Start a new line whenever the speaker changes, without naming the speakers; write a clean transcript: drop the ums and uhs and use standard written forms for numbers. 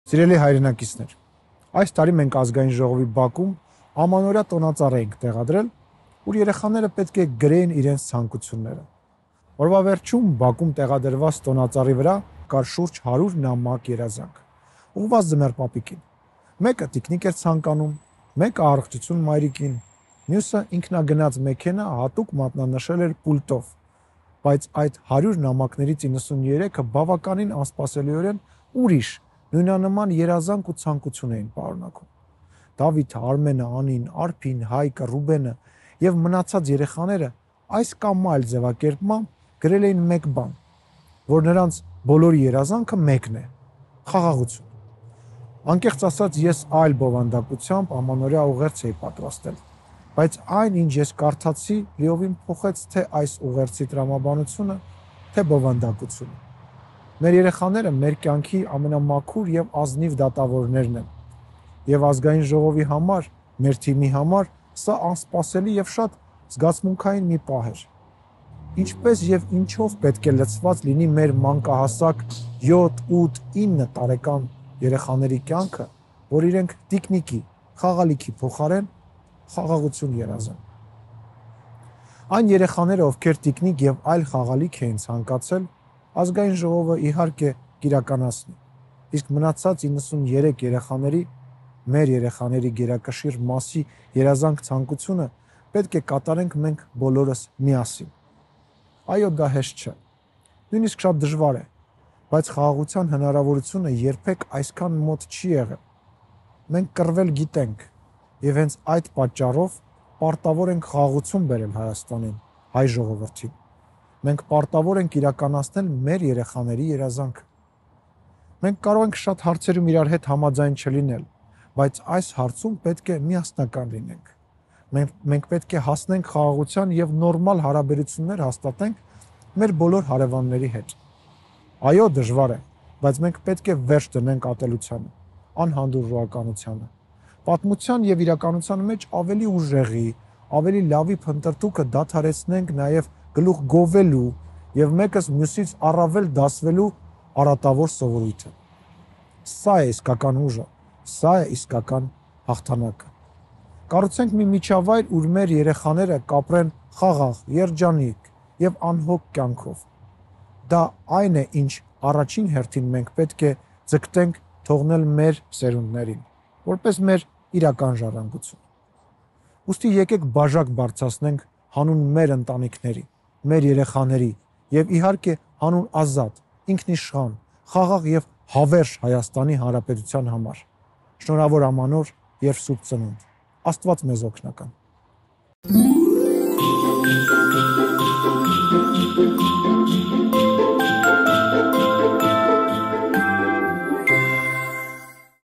Սիրելի հայրենակիցներ, այս տարի մենք ազգային ժողովի բակում ամանորյա տոնածառ ենք տեղադրել, ուր երեխաները պետք է գրեին իրենց ցանկությունները։ Օրվա վերջում բակում տեղադրված տոնածառի վրա կար շուրջ 100 նամակ երազանք, ուղղված ձմեռ պապիկին։ Մեկը տիկնիկ էր ցանկանում, մեկը առողջություն մայրիկին, մյուսը ինքնագնաց մեքենա հատուկ մատնանշել էր պուլտով, բայց այդ 100 նամակներից 93-ը բավականին անսպասելիորեն ուրիշ նույնանման երազանք ու ցանկություն էին պարունակում։ Դավիթը, Արմենը, Անին, Արփին, Հայկը, Ռուբենը եւ մնացած երեխաները այս կամ այլ ձևակերպմամբ գրել էին մեկ բան, որ նրանց բոլորի երազանքը մեկն է՝ խաղաղություն։ Անկեղծ ասած, ես այլ բովանդակությամբ ամանորյա ուղերձ էի պատրաստել, բայց այն, ինչ ես կարդացի, լիովին փոխեց թե այս ուղերձի տրամաբանությունը, թե բովանդակությունը։ Մեր երեխաները մեր կյանքի ամենամաքուր եւ ազնիվ դատավորներն են։ Եվ ազգային ժողովի համար, մեր թիմի համար սա անսպասելի եւ շատ զգացմունքային մի պահ էր։ Ինչպես եւ ինչով պետք է լցված լինի մեր մանկահասակ 7, 8, 9 տարեկան երեխաների կյանքը, որ իրենք տիկնիկի, խաղալիքի փոխարեն խաղաղություն երազեն։ Այն երեխաները, ովքեր տիկնիկ եւ այլ խաղալիք էին ցանկացել, ազգային ժողովը իհարկե կիրականացնի, իսկ մնացած 93 երեխաների, մեր երեխաների գերակշիռ մասի երազանք ցանկությունը պետք է կատարենք մենք բոլորս միասին։ Այո, դա հեշտ չէ, նույնիսկ շատ դժվար է, բայց խաղաղության հնարավորությունը երբեք այսքան մոտ չի եղել։ Մենք կռվել գիտենք եւ հենց այդ պատճառով պարտավոր ենք խաղաղություն բերել Հայաստանին, հայ ժողովրդին։ Մենք պարտավոր ենք իրականացնել մեր երեխաների երազանքը։ Մենք կարող ենք շատ հարցերում իրար հետ համաձայն չլինել, բայց այս հարցում պետք է միասնական լինենք։ Մենք պետք է հասնենք խաղաղության եւ նորմալ հարաբերություններ հաստատենք մեր բոլոր հարևանների հետ։ Այո, դժվար է, բայց մենք պետք է վերջ դնենք ատելությանը, անհանդուրժողականությանը։ Պատմության եւ իրականության մեջ ավելի ուժեղի, ավելի լավի փնտրտուքը դադարեցնենք նաեւ գլուխ գովելու եւ մեկս մյուսից առավել դասվելու արատավոր սովորույթը։ Սա է իսկական ուժը, սա է իսկական հաղթանակը։ Կառուցենք մի միջավայր, ուր մեր երեխաները կապրեն խաղաղ, երջանիկ եւ անհոգ կյանքով։ Դա այն է, ինչ առաջին հերթին մենք պետք է ձգտենք թողնել մեր սերունդներին, որպես մեր իրական ժառանգություն։ Ուստի եկեք բաժակ բարձրացնենք հանուն մեր ընտանիքների, մեր երեխաների եւ իհարկե հանուն ազատ, ինքնիշխան, խաղաղ եւ հավերժ Հայաստանի Հանրապետության համար։ Շնորհավոր ամանոր եւ Սուրբ Ծնունդ։ Աստված մեզ օգնական։